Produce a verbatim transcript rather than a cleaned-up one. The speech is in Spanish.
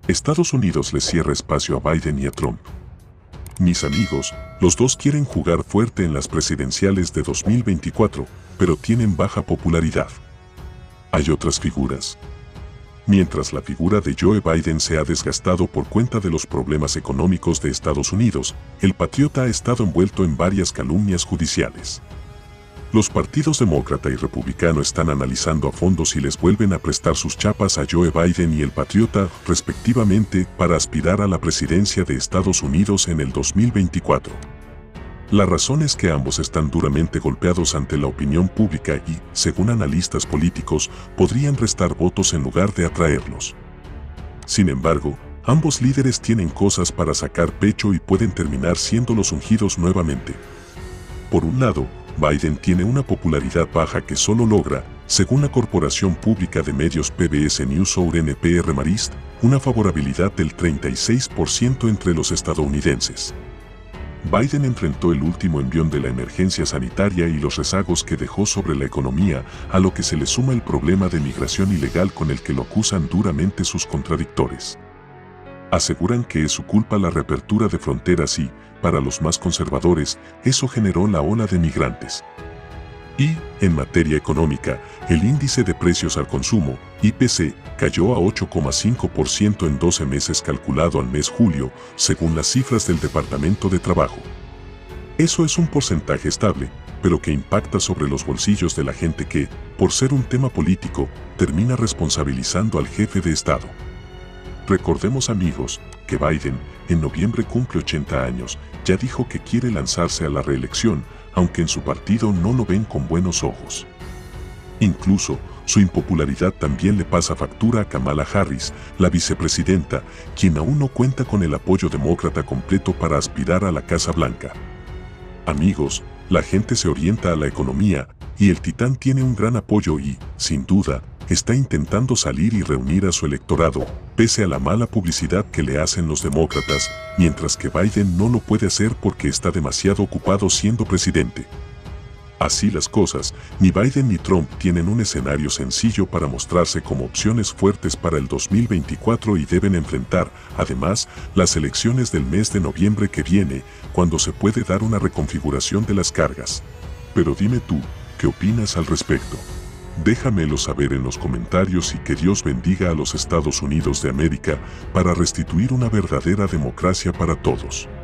Estados Unidos le cierra espacio a Biden y a Trump. Mis amigos, los dos quieren jugar fuerte en las presidenciales de dos mil veinticuatro, pero tienen baja popularidad. Hay otras figuras. Mientras la figura de Joe Biden se ha desgastado por cuenta de los problemas económicos de Estados Unidos, el patriota ha estado envuelto en varias calumnias judiciales. Los partidos demócrata y republicano están analizando a fondo si les vuelven a prestar sus chapas a Joe Biden y el patriota, respectivamente, para aspirar a la presidencia de Estados Unidos en el dos mil veinticuatro. La razón es que ambos están duramente golpeados ante la opinión pública y, según analistas políticos, podrían restar votos en lugar de atraerlos. Sin embargo, ambos líderes tienen cosas para sacar pecho y pueden terminar siendo los ungidos nuevamente. Por un lado, Biden tiene una popularidad baja que solo logra, según la Corporación Pública de Medios P B S NewsHour N P R Marist, una favorabilidad del treinta y seis por ciento entre los estadounidenses. Biden enfrentó el último envión de la emergencia sanitaria y los rezagos que dejó sobre la economía, a lo que se le suma el problema de migración ilegal con el que lo acusan duramente sus contradictores. Aseguran que es su culpa la reapertura de fronteras y, para los más conservadores, eso generó la ola de migrantes. Y, en materia económica, el índice de precios al consumo, I P C, cayó a ocho coma cinco por ciento en doce meses calculado al mes julio, según las cifras del Departamento de Trabajo. Eso es un porcentaje estable, pero que impacta sobre los bolsillos de la gente que, por ser un tema político, termina responsabilizando al jefe de Estado. Recordemos, amigos, que Biden, en noviembre cumple ochenta años, ya dijo que quiere lanzarse a la reelección, aunque en su partido no lo ven con buenos ojos. Incluso, su impopularidad también le pasa factura a Kamala Harris, la vicepresidenta, quien aún no cuenta con el apoyo demócrata completo para aspirar a la Casa Blanca. Amigos, la gente se orienta a la economía, y el titán tiene un gran apoyo y, sin duda, está intentando salir y reunir a su electorado, pese a la mala publicidad que le hacen los demócratas, mientras que Biden no lo puede hacer porque está demasiado ocupado siendo presidente. Así las cosas, ni Biden ni Trump tienen un escenario sencillo para mostrarse como opciones fuertes para el dos mil veinticuatro y deben enfrentar, además, las elecciones del mes de noviembre que viene, cuando se puede dar una reconfiguración de las cargas. Pero dime tú, ¿qué opinas al respecto? Déjamelo saber en los comentarios y que Dios bendiga a los Estados Unidos de América para restituir una verdadera democracia para todos.